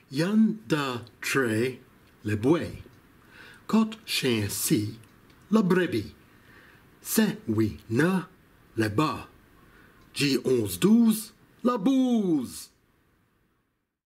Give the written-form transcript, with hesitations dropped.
Y'en da tre le buey. Quatre chien si la brebis. Saint oui na le bas. J 11 12 la bouse.